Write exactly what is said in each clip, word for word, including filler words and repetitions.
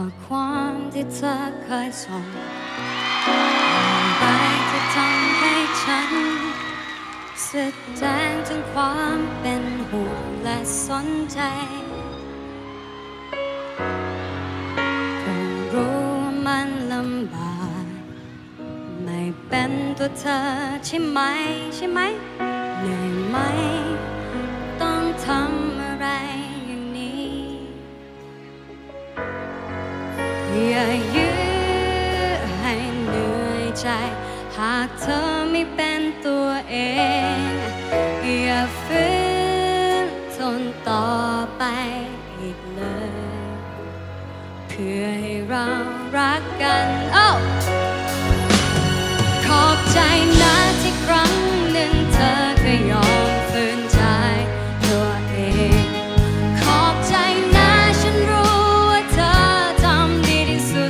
อความที่เธอเคยส่งอะไรที่ทำให้ฉันแสดงถึงความเป็นห่วงและสนใจคงรู้ว่ามันลำบากไม่เป็นตัวเธอใช่ไหมใช่ไหมเหนื่อยไหมต้องทำอะไรอย่างนี้อย่ายื้อให้เหนื่อยใจหากเธอไม่เป็นตัวเองอย่าฝืนทนต่อไปอีกเลยเพื่อให้เรารักกันโอ้ขอบใจนะที่ครั้งหนึ่งเธอเคยยอมฝืนใจตัวเองขอบใจนะฉันรู้ว่าเธอทำดีที่สุด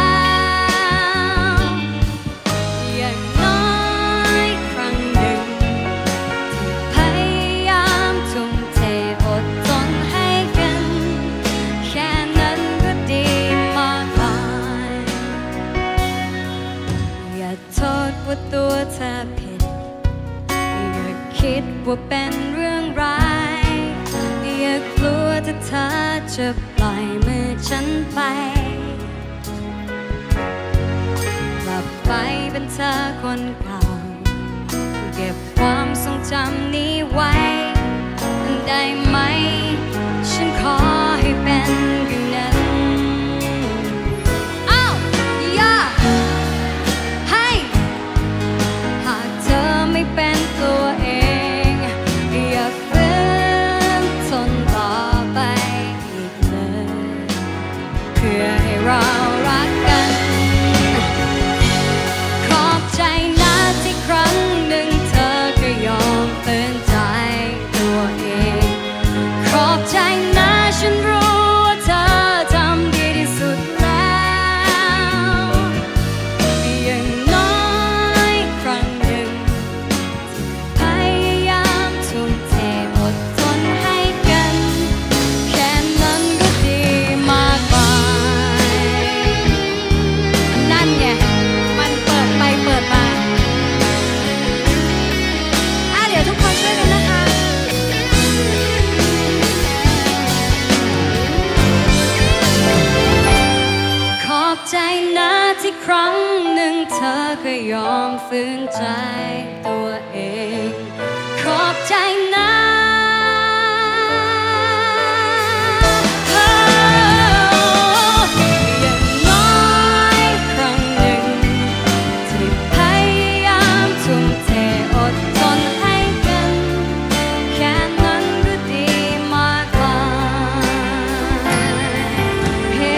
แล้วอย่างน้อยครั้งหนึ่งที่พยายามทุ่มเทอดทนให้กันแค่นั้นก็ดีมากมายอย่าโทษว่าตัวเธอผิดอย่าคิดว่าเป็นเรื่องร้ายอย่ากลัวถ้าเธอจะปล่อยมือฉันไปกลับไปเป็นเธอคนเก่าเก็บความทรงจำนี้ไว้ได้ไหมฉันขอให้เป็นอย่างนั้นอ้าวอย่าให้หากเธอไม่เป็นตัวเองอย่าฝืนทนต่อไปอีกเลยเพื่อให้เรารักกันขอบใจนะที่ครั้งหนึ่งเธอก็ยอมเตือนใจตัวเองขอบใจนะฉันรู้ว่าเธอทำดีที่สุดแล้วอย่างน้อยครั้งหนึ่งพยายามทุ่มเทอดทนให้กันแค่นั้นก็ดีมากมายนั่นไงมันเปิดไปเปิดมาอ่ะเดี๋ยวทุกคนช่วยกันนะคะขอบใจนะที่ครั้งหนึ่งเธอก็ยอมฝืนใจตัวเองขอบใจนะอย่างน้อยครั้งหนึ่งที่พยายามทุ่มเทอดทนให้กันแค่นั้นก็ดีมากมายเฮ้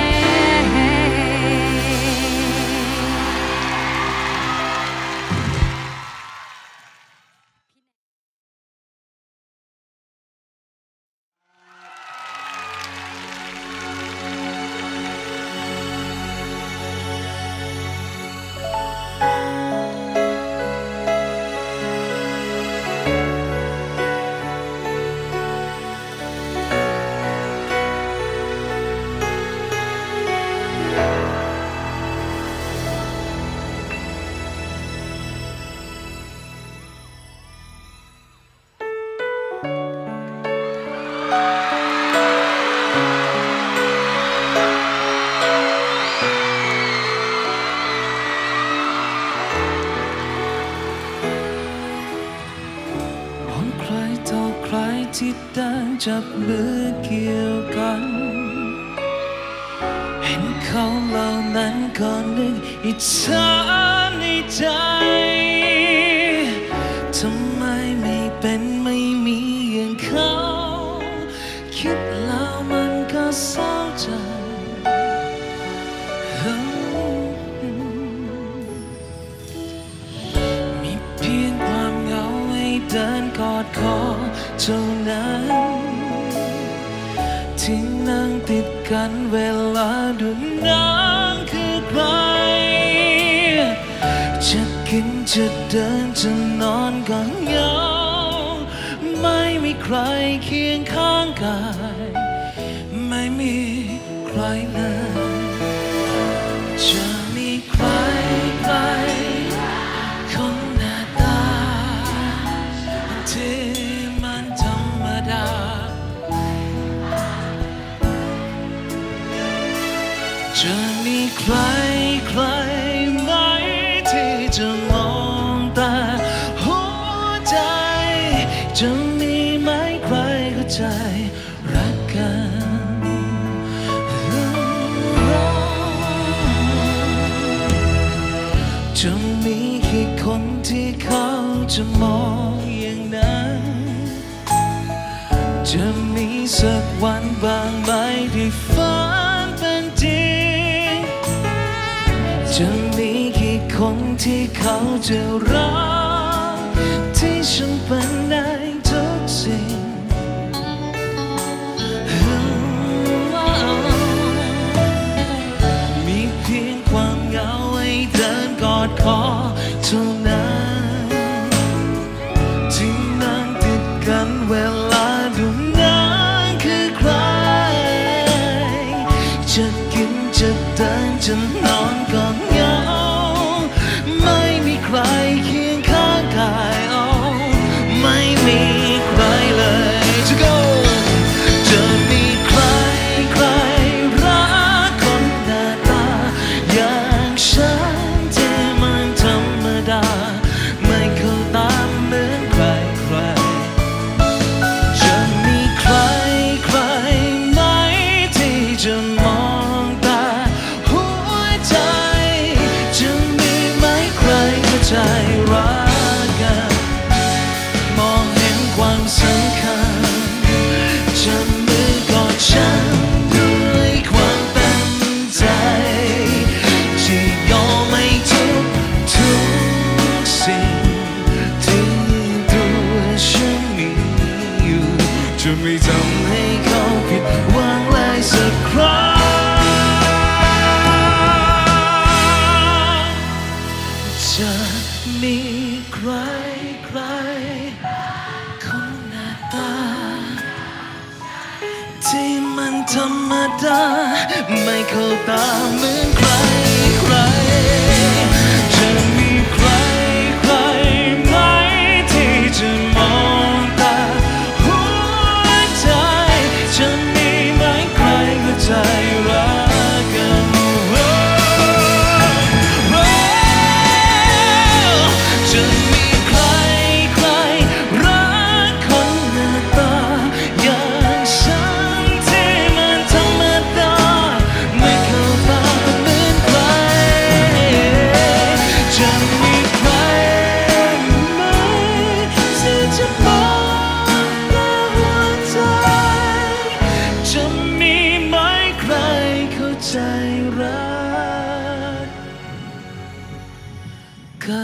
ใครต่อใครที่เดินจับมือเกี่ยวกันเห็นเขาเหล่านั้นก็นึกอิจฉาในใจทำไมไม่เป็นไม่มีอย่างเขาคิดแล้วมันก็เศร้าใจมีเพียงความเหงาให้เดินกอดคอเท่านั้นที่นั่งติดกันเวลาดูหนังคือใครจะกินจะเดินจะนอนก็เหงาไม่มีใครเคียงข้างกายไม่มีใครเลยจะมีใครใครคนหน้าตาที่มันธรรมดาจะมีใครใครไหมที่จะมองตาหัวใจจะมีไหมใครเข้าใจรักกันจะมีแค่คนที่เขาจะมองอย่างนั้นจะมีสักวันบางไหมที่ฝันเป็นจริงจะมีแค่คนที่เขาจะรักที่ฉันเป็นได้ทุกสิ่งมีเพียงความเหงาให้เดินกอดคอเท่านั้นที่นั่งติดกันเวลาดูหนังคือใครจะกินจะเดินจะนอนก็เหงาไม่มีใครเคียงข้างกายเอาไม่มีใครเลยจะ go จะมีใครใครรักคนหน้าตาอย่างฉันที่มันธรรมดาไม่เข้าตามเหมือนใครใครจะมีใครใครไหมที่จะมองตาหัวใจจะมีไหมใครเข้าใจรักกันมองเห็นความสำคัญจะมือกอดฉันด้วยความเต็มใจที่ยอมให้ทุกทุกสิ่งที่ตัวฉันมีอยู่จะไม่ทำให้เขาผิดหวังเลยสักครั้งจะมีใครใครคนหน้าตาที่มันธรรมดาไม่เข้าตาเหมือนใครใครจะมีใครใครไหมที่จะมองตาหัวใจจะมีไหมใครเข้าใจรักกันจะมีใครใครรักคนหน้าตาอย่างฉันที่มันธรรมดาไม่เข้าตาเหมือนใครจะมีใครไหมที่จะมองตาหัวใจจะมีไหมใครเข้าใจรักกัน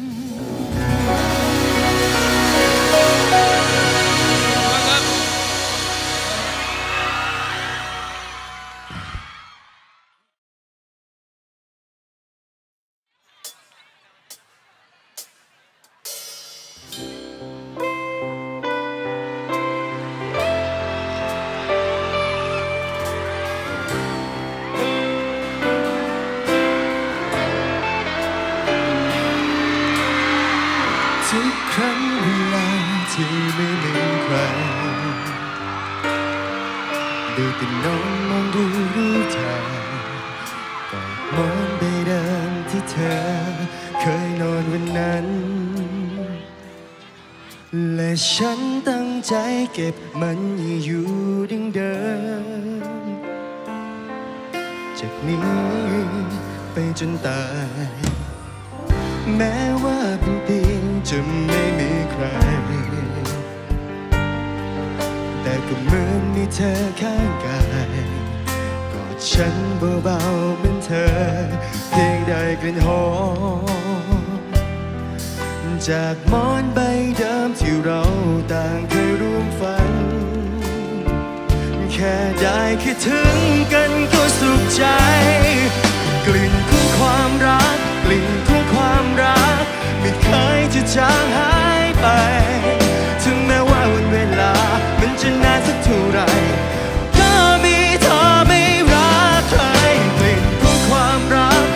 ทุกครั้งเวลาที่ไม่มีใครได้แต่นอนมองดูรูปถ่ายกอดหมอนใบเดิมที่เธอเคยนอนวันนั้นและฉันตั้งใจเก็บมันอยู่ดังเดิมจากนี้ไปจนตายแม้ว่าเป็นเพียงจะไม่มีใครแต่ก็เหมือนมีเธอข้างกายกอดฉันเบาๆเหมือนเธอเพียงได้กลิ่นหอมจากหมอนใบเดิมที่เราต่างเคยร่วมฝันแค่ได้คิดถึงกันก็สุขใจกลิ่นของความรักกลิ่นของความรักไม่เคยจะจางหายไปถึงแม้ว่าวันเวลามันจะนานสักเท่าไรก็มีเธอไม่รักใครกลิ่นของความรัก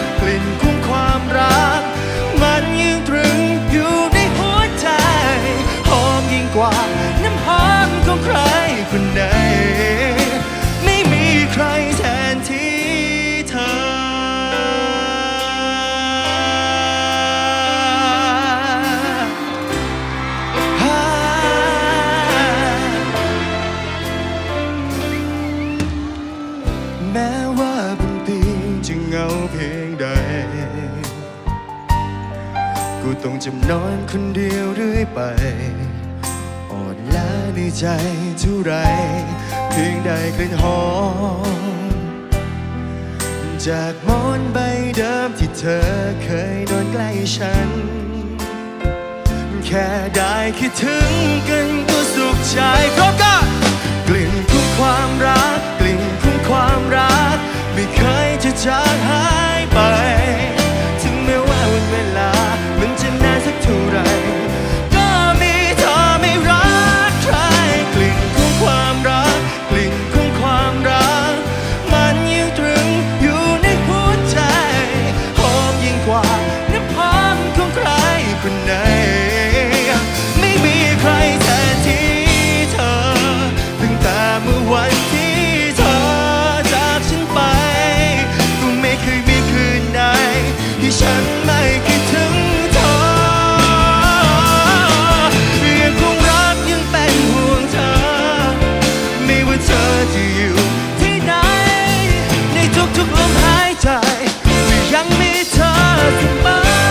เพียงใดกูต้องจำนอนคนเดียวเรื่อยไปอ่อนล้าในใจเท่าไรเพียงใดกลิ่นหอมจากหมอนใบเดิมที่เธอเคยนอนใกล้ฉันแค่ได้คิดถึงกันก็สุขใจพร้อมกันกลิ่นของความรักกลิ่นของความรักไม่เคยจะจางหายไปถึงแม้ว่าวันเวลามันจะนานสักเท่าไรก็มีเธอไม่รักใครกลิ่นของความรักกลิ่นของความรักมันยังตรึงอยู่ในหัวใจหอมยิ่งกว่าน้ำหอมของใครคนไหนไม่มีใครแทนที่เธอตั้งแต่เมื่อวันที่เธอจากฉันไปก็ไม่เคยมีคืนไหนที่ฉันไม่คิดถึงเธอยังคงรักยังเป็นห่วงเธอไม่ว่าเธอจะอยู่ที่ไหนในทุกๆลมหายใจก็ยังมีเธอเสม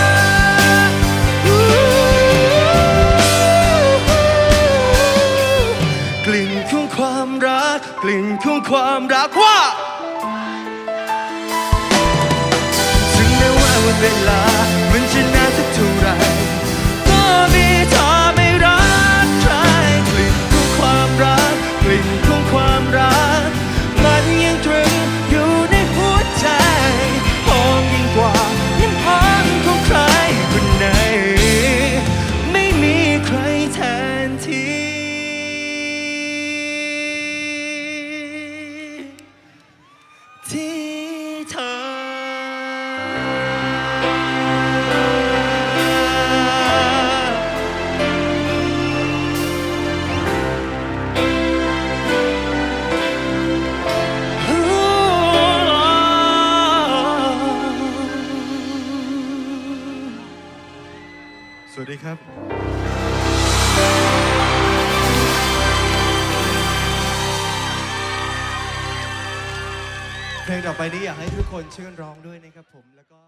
อกลิ่นของความรักกลิ่นของความรักว่าถึงแม้ว่าวันเวลามันจะนานสักเท่าไรก็มีเธอไม่รักใครกลิ่นของความรักกลิ่นของความรักมันยังตรึงอยู่ในหัวใจหอมยิ่งกว่าน้ำหอมของใครคนไหนไม่มีใครแทนที่ที่เธอสวัสดีครับเพลงต่อไปนี้อยากให้ทุกคนช่วยกันร้องด้วยนะครับผมแล้วก็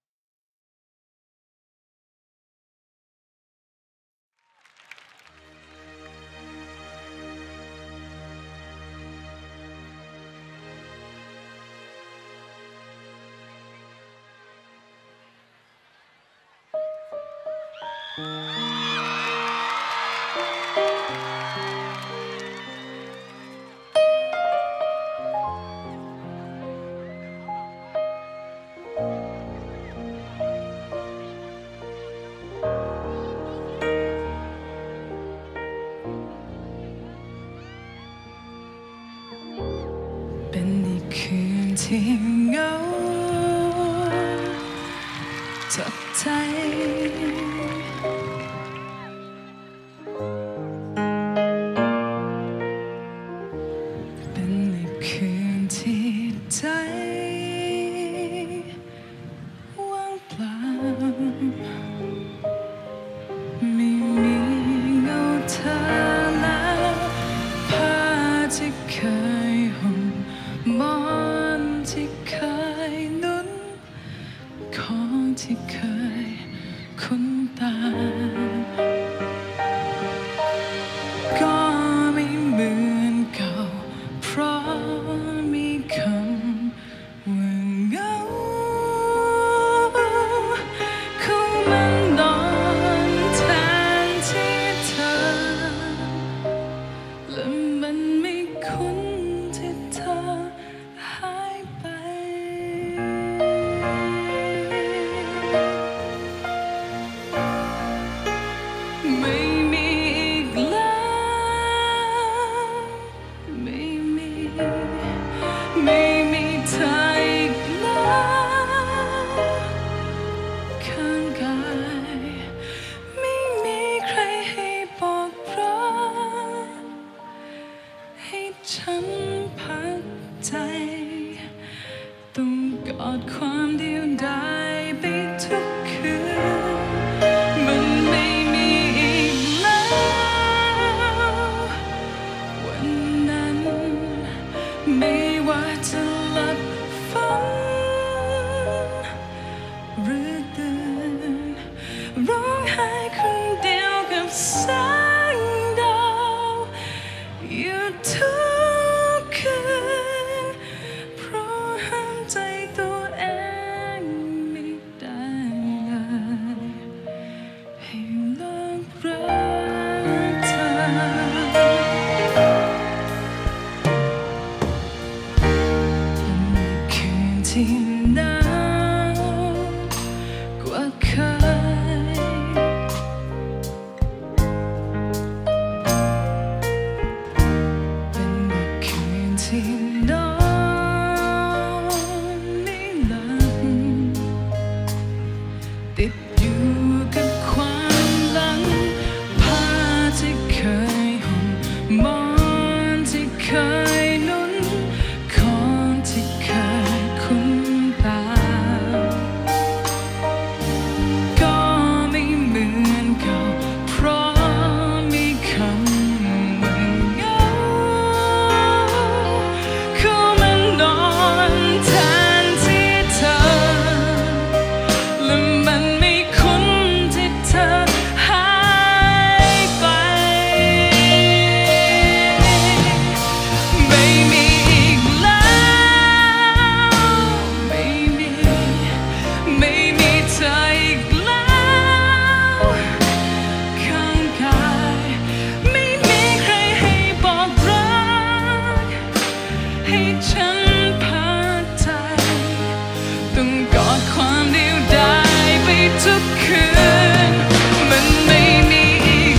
เป็นอีกคืนที่เหงาจับใจเป็นอีกคืนที่ใจว่างเปล่าไม่มีเงาเธอแล้วผ้าที่เคยห่มหมอนที่เคยนุ่นของที่เคยคุ้นตาก็ไม่เหมือนเก่าเพราะมีคำว่าเหงาเข้ามาดอนแทนที่เธอและมันไม่คุ้นที่เธอหายไปไม่มีอีกแล้วไม่มีไม่มีเธออีกแล้วข้างกายไม่มีใครให้บอกรักให้ฉันพักใจต้องกอดความเดียวดายไปทุกคืนมันไม่มีอีกแล้ววันนั้นไม่ว่าจะหลับฝันที่หนาวกว่าเคยเป็นเมื่อคืนที่นอนไม่หลับติดอยู่กับความหลังผ้าที่เคยห่มหมอนที่เคยนุ่นของที่เคยคุ้นตาก็ไม่เหมือนเก่าเพราะมีคำว่าเหงาเข้ามานอนแทนที่เธอและมันไม่คุ้นที่เธอหายไปไม่มีอีกแล้วไม่มีไม่มีเธออีกแล้วข้างกายไม่มีใครให้บอกรักให้ฉันพักใจต้องกอดความเดียวดายไปทุกคืนมันไม่มีอีก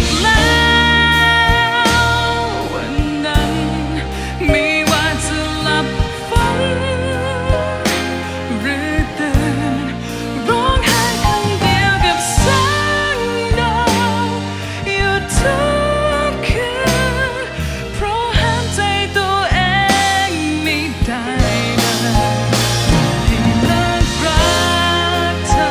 แล้ววันนั้นไม่ว่าจะหลับฝันหรือตื่นร้องไห้คนเดียวกับแสงดาวอยู่ทุกคืนเพราะห้ามใจตัวเองไม่ได้เลยให้เลิกรักเธอ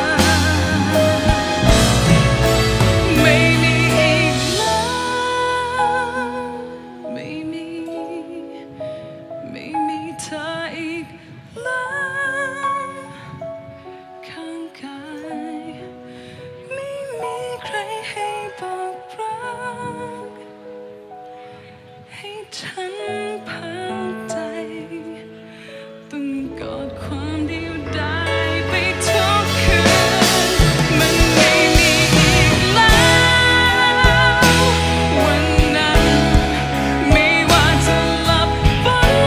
ไม่มีอีกแล้วไม่มีไม่มีเธออีกแล้วข้างกายไม่มีใครให้บอกรักให้ฉันพักใจต้องกอดความเดียวดายไปทุกคืนมันไม่มีอีกแล้ววันนั้นไม่ว่าจะหลับฝัน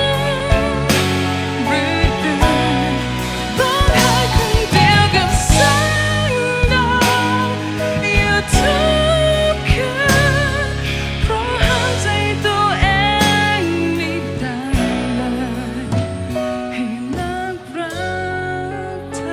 หรือตื่นร้องไห้คนเดียวกับแสงดาวอยู่ทุกคืนเพราะห้ามใจตัวเองไม่ได้เลยให้เลิกรักเธ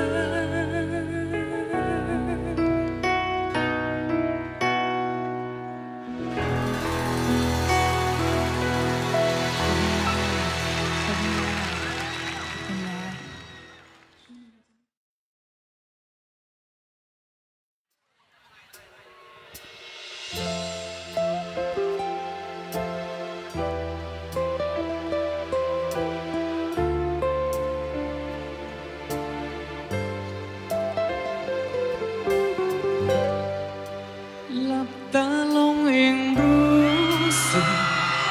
หลับตาลงเองรู้สึก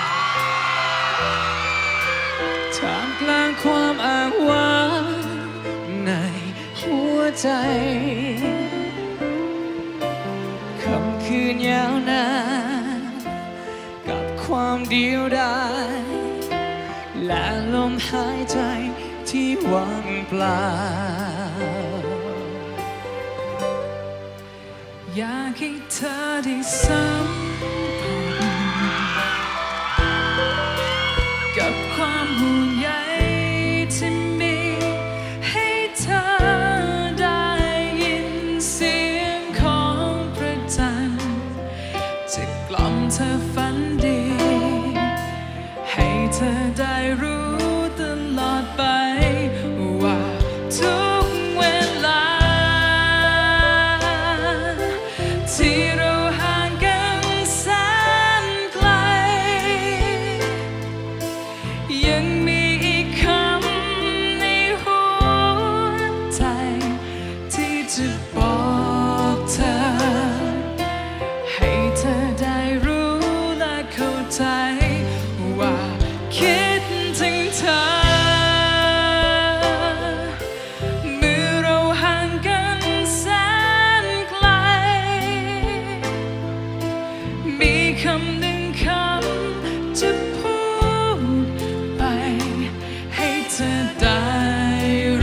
ท่ามกลางความอ้างว้างในหัวใจค่ำคืนยาวนานกับความเดียวดายและลมหายใจที่ว่างเปล่าอยากให้เธอได้สัมผัสกับความห่วงใยที่มีให้เธอได้ยินเสียงของพระจันทร์จะกล่อมเธอฝันดีให้เธอได้รู้ตลอดไปว่าทุกเวลาที่เราห่างกันแสนไกลยังมีอีกคำในหัวใจที่จะบอกเธอให้เธอได้รู้และเข้าใจว่าคิดถึงเธอเมื่อเราห่างกันแสนไกลมีคำหนึ่งคำจะพูดไปให้เธอได้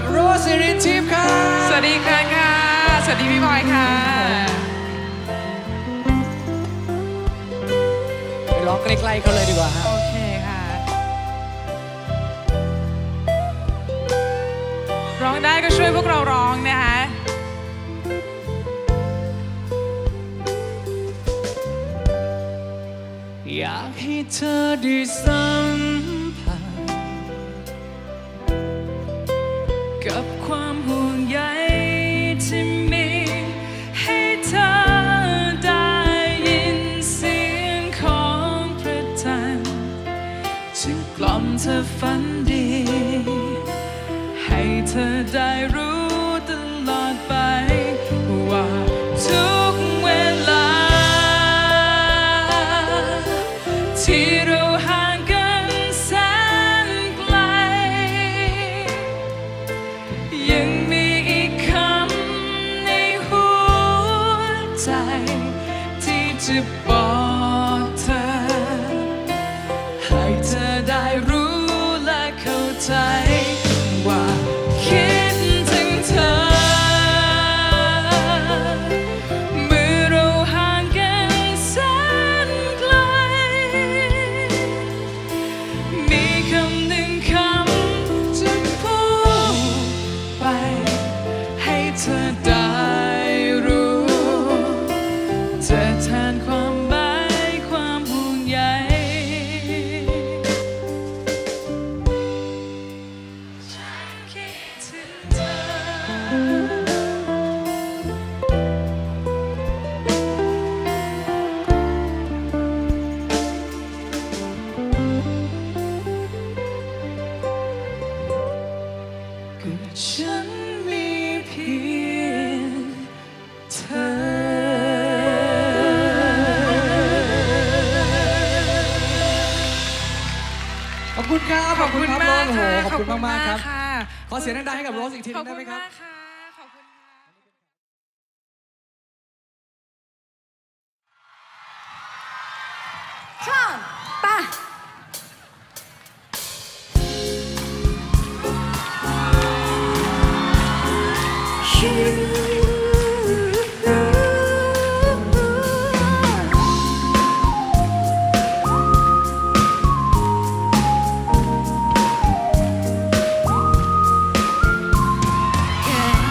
โรสสิรินทิพย์ค่ะสวัสดีค่ะค่ะสวัสดีพี่บอยค่ะไปร้องใกล้ๆเขาเลยดีกว่าฮะโอเคค่ะร้องได้ก็ช่วยพวกเราร้องนะคะอยากให้เธอได้สัมผัสกับความห่วงใยที่มีให้เธอได้ยินเสียงของพระจันทร์จึงกล่อมเธอฝันดีให้เธอได้รู้ตลอดไปว่าทุกเวลาที่เราห่างกันแสนไกลยังมีอีกคำในหัวใจที่จะบอกเธอให้เธอได้รู้และเข้าใจว่าคิดถึงเธอเมื่อเราห่างกันแสนไกลมีคำหนึ่งคำจะพูดไปให้เธอได้รู้จะแทนความหมายความห่วงใยฉันคิดถึงเธอก็ฉันมีเพียงเธอขอบคุณครับขอบคุณมากโอ้โหค่ะขอบคุณมากๆครับค่ะขอเสียงดังๆให้กับโรสอีกทีหขนึอบงได้คุไหมณครับมากค่ะขอบคุณค่ะช่องป่ะแค่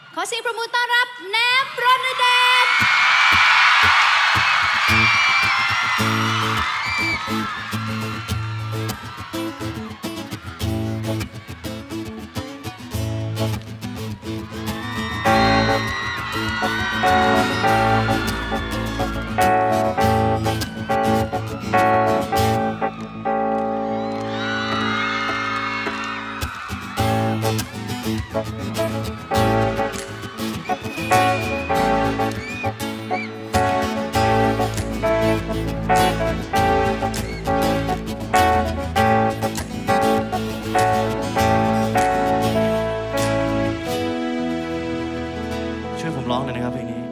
ขอเสียงประมือต้อนรับแหนมรณเดชช่วยผมร้องหน่อยนะครับเพลงนี้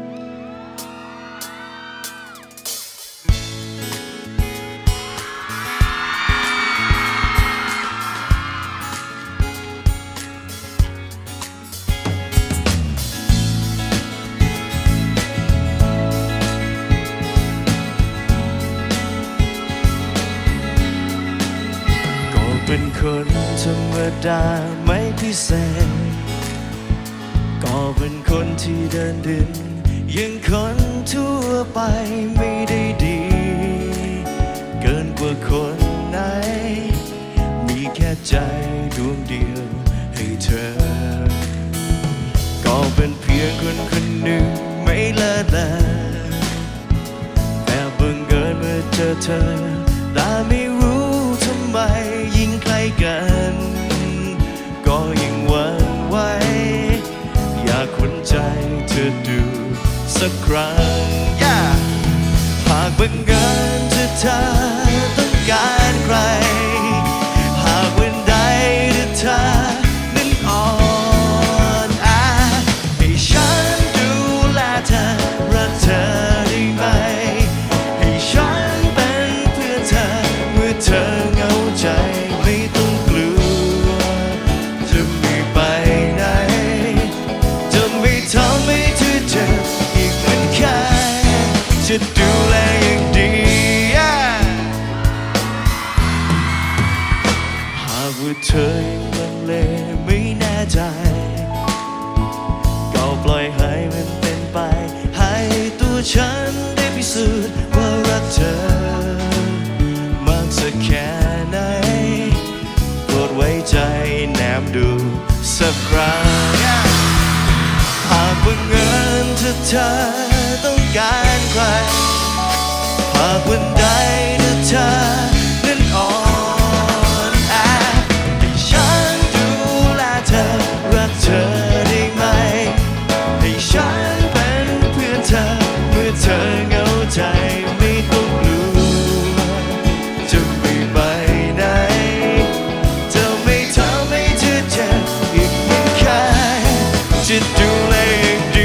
ก็เป็นคนธรรมดาไม่พิเศษก็เป็นคนที่เดินดินยังคนทั่วไปไม่ได้ดีเกินกว่าคนไหนมีแค่ใจดวงเดียวให้เธอก็เป็นเพียงคนคนหนึ่งไม่ละละแต่บังเอิญเมื่อเจอเธอแต่ไม่รู้ทำไมยิ่งใกล้กันก็ยิ่งหวั่นไหวอยากคนใจเธอดูสักครั้ง yeah! หากบังเอิญเธอเธอต้องการใครหากวันใดเธอนั้นอ่อนแอให้ฉันดูแลเธอรักเธอได้ไหมให้ฉันเป็นเพื่อนเธอเมื่อเธอเหงาใจไม่ต้องกลัวจะไม่ไปไหนทำให้เธอเจ็บอีกเหมือนเคยจะดูแลอย่างดี yeah! หากว่าเธอยังลังเลไม่แน่ใจก็ปล่อยให้มันเป็นไปให้ตัวฉันได้พิสูจน์ว่ารักเธอมากสักแค่ไหนโปรดไว้ใจแนมดูสักครั้ง yeah!หากบังเอิญเธอเธอต้องการใครหากวันใดเธอนั้นอ่อนแอให้ฉันดูแลเธอรักเธอได้ไหมให้ฉันเป็นเพื่อนเธอเมื่อเธอเหงาใจไม่ต้องกลัวจะไม่ไปไหนจะไม่ทำให้เธอเจ็บอีกเหมือนเคยจะดูแลอย่างดี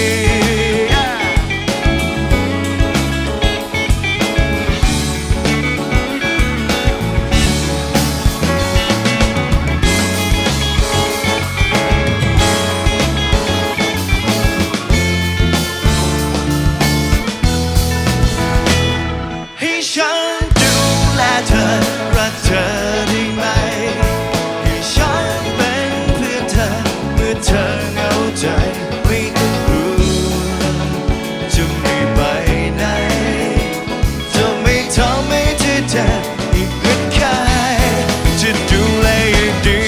ให้ฉันดูแลเธอรักเธอได้ไหมให้ฉันเป็นเพื่อนเธอเมื่อเธอเหงาใจไม่ต้องกลัวจะไม่ไปไหนจะไม่ทำให้เธอเจ็บอีกเหมือนเคยจะดูแลอย่างดี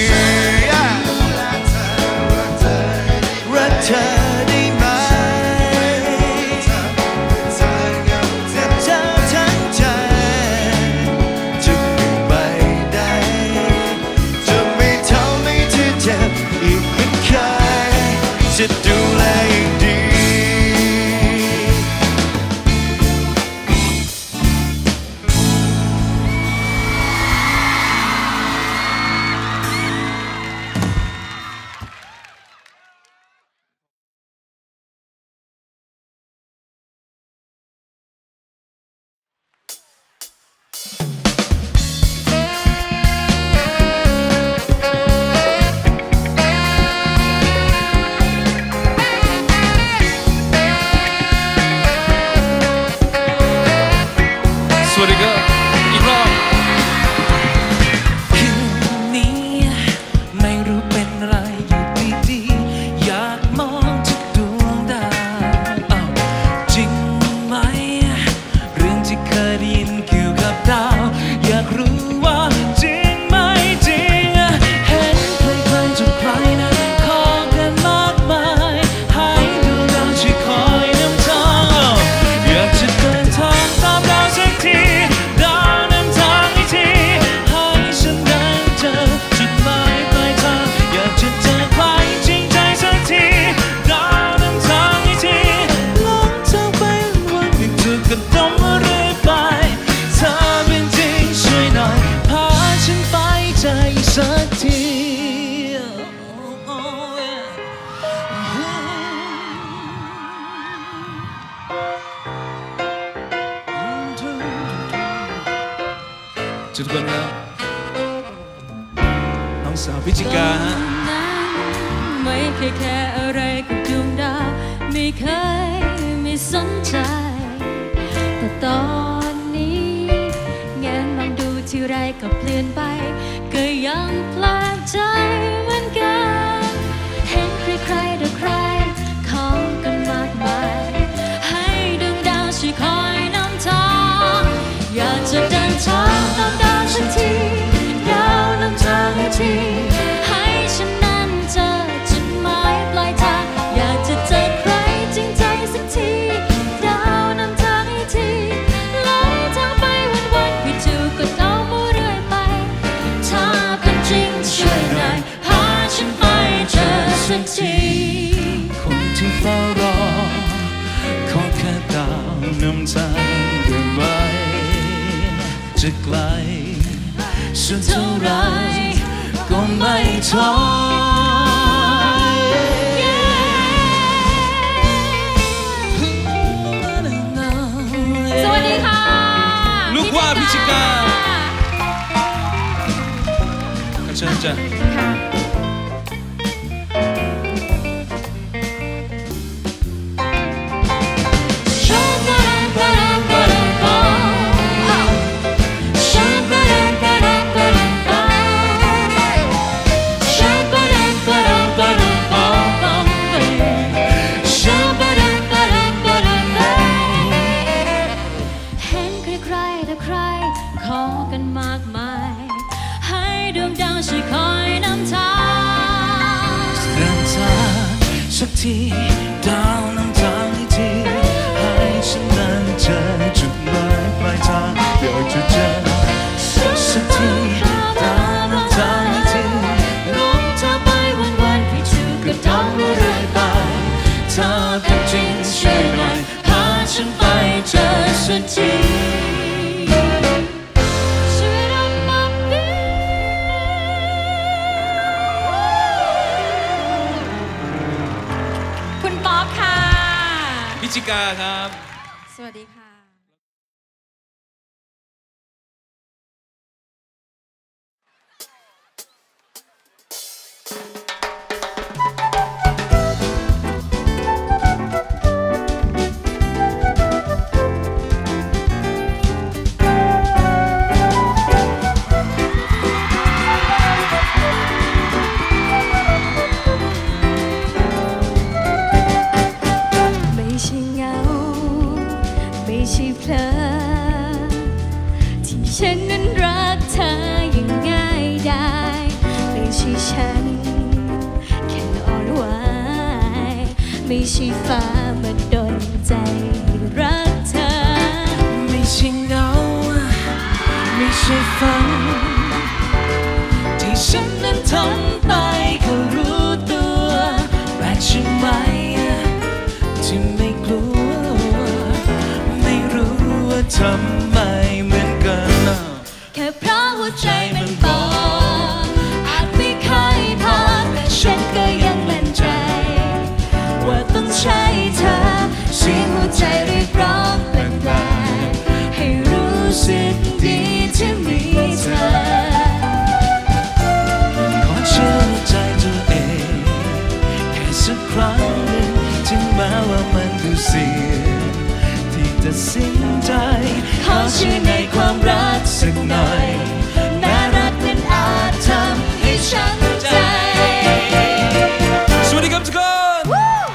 รักเธอได้ไหมจะดูแลอย่างดีเทุกคนครับน้องสาวพิจิกาฮะไม่เคยแค่อะไรกับดวงดาวไม่เคยไม่สนใจแต่ตอนนี้แงนมองดูที่ไรก็เปลี่ยนไปก็ยังแปลกใจเหมือนกันเห็นใครๆต่อใครของกันมากมายให้ดวงดาวช่วยคอยนำทางอยากจะเดินทางตามดาวสักทีดาวนำทางให้ทีให้ฉันนั้นเจอจุดหมายปลายทางอยากจะเจอใครจริงใจสักทีดาวนำทางให้ทีลอยทางไปวันๆพี่จูก็เดามู่เรื่อยไปถ้าเป็นจริงช่วยหน่อยพาฉันไปเจอสักทีคนที่เฝ้ารอขอแค่ดาวนำทางเดินไว้จะไกลสุดเท่าไรก็ไม่ท้อสวัสดีค่ะลูกว่าพิชิกาเชิญจ้ะขอกันมากมายให้ดวงดาวช่วยคอยนำทางเดินทางสักทีดาวนำทางให้ทีให้ฉันนั้นเจอจุดหมายปลายทางอยากจะเจอสักทีดาวนำทางให้ทีลงเธอไปวันๆพี่จูก็เดาว่าเรื่อยไปถ้าเป็นจริงช่วยหน่อยพาฉันไปเจอสักทีพิจิกาครับสวัสดีค่ะไม่ใช่เพลอที่ฉันนั้นรักเธออย่างง่ายได้ไม่ใช่ฉันแค่อ่อนไหวไม่ใช่ฟ้ามาดลใจให้รักเธอไม่ใช่เงาไม่ใช่ฝันที่ฉันนั้นทำไปก็รู้ตัวแปลกใช่ไหมที่ไม่กลัวทำไมเหมือนกันแค่เพราะหัวใจมันบอกอาจไม่เคยพอแต่ฉันก็ยังมั่นใจว่าต้องใช่เธอเสียงหัวใจเรียกร้องแปลกๆให้รู้สึกดีที่มีเธอขอเชื่อใจตัวเองแค่สักครั้งหนึ่งถึงแม้ว่ามันดูเสี่ยงตัดสินใจขอเชื่อในความรักสักหน่อยแม้รักนั้นอาจทำให้ช้ำใจสวัสดีครับทุกคน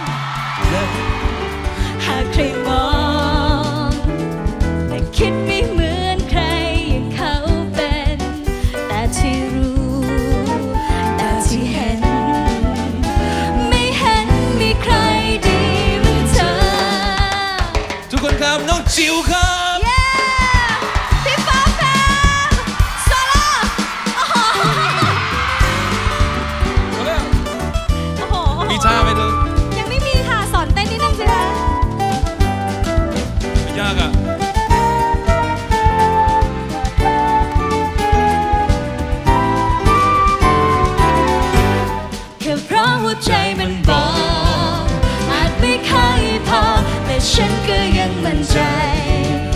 หากใครมองแต่คิดไม่เหมือนใครอย่างเขาเป็นแต่ที่รู้แต่ที่เห็นไม่เห็นมีใครดีเหมือนเธอทุกคนครับน้องจิ๋วครับพี่ฟ้าแฟมโซโล่โอ้โหมีท่าไหมเธอยังไม่มีค่ะสอนเต้นนิดนึงสิคะไม่ยากอ่ะแค่เพราะหัวใจมันบอกอาจไม่เคยพอแต่ฉันก็ยังมั่นใจ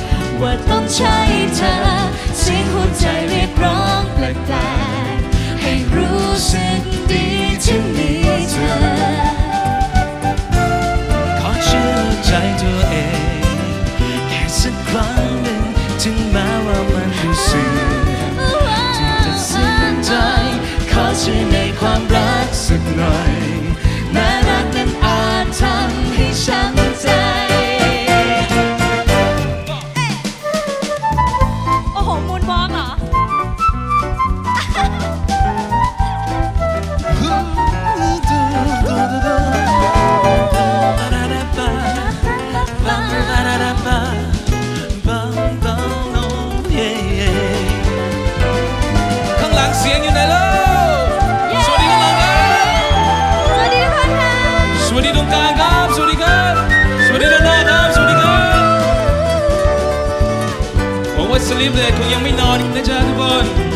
กลางครับสวัสดีครับสวัสดีด้านหน้าครับสวัสดีครับหวังว่าสลิปเลยคงยังไม่นอนนะจ๊ะทุกคน